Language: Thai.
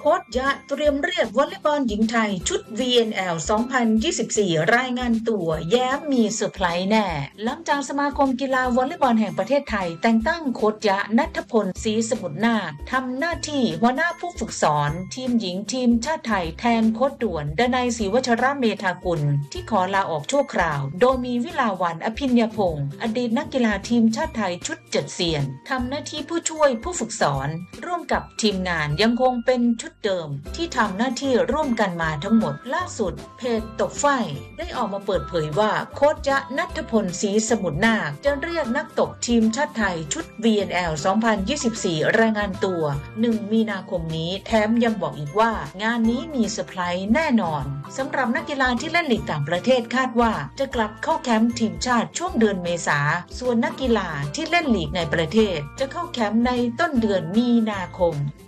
ค้ชยะเตรียมเรียกวอลเลย์บอลหญิงไทยชุด VNL 2024 รายงานตัวแย้มมีเซอร์ไพรส์แน่หลังจากสมาคมกีฬาวอลเลย์บอลแห่งประเทศไทยแต่งตั้งโค้ชยะณัฐพล ศรีสมุทรนาคทำหน้าที่หัวหน้าผู้ฝึกสอนทีมหญิงทีมชาติไทยแทนโค้ชด่วนดนัยศรีวชรเมธากุลที่ขอลาออกชั่วคราวโดยมีวิลาวันอภิญญพงศ์อดีตนักกีฬาทีมชาติไทยชุด7เซียนทำหน้าที่ผู้ช่วยผู้ฝึกสอนร่วมกับทีมงานยังคงเป็นชุดเดิมที่ทำหน้าที่ร่วมกันมาทั้งหมดล่าสุดเพจตบไฟได้ออกมาเปิดเผยว่าโค้ชยะณัฐพล ศรีสมุทรนาคจะเรียกนักตบทีมชาติไทยชุด VNL 2024 รายงานตัว1 มีนาคมนี้แถมยังบอกอีกว่างานนี้มีเซอร์ไพรส์แน่นอนสำหรับนักกีฬาที่เล่นลีกต่างประเทศคาดว่าจะกลับเข้าแคมป์ทีมชาติช่วงเดือนเมษาส่วนนักกีฬาที่เล่นลีกในประเทศจะเข้าแคมป์ในต้นเดือนมีนาคม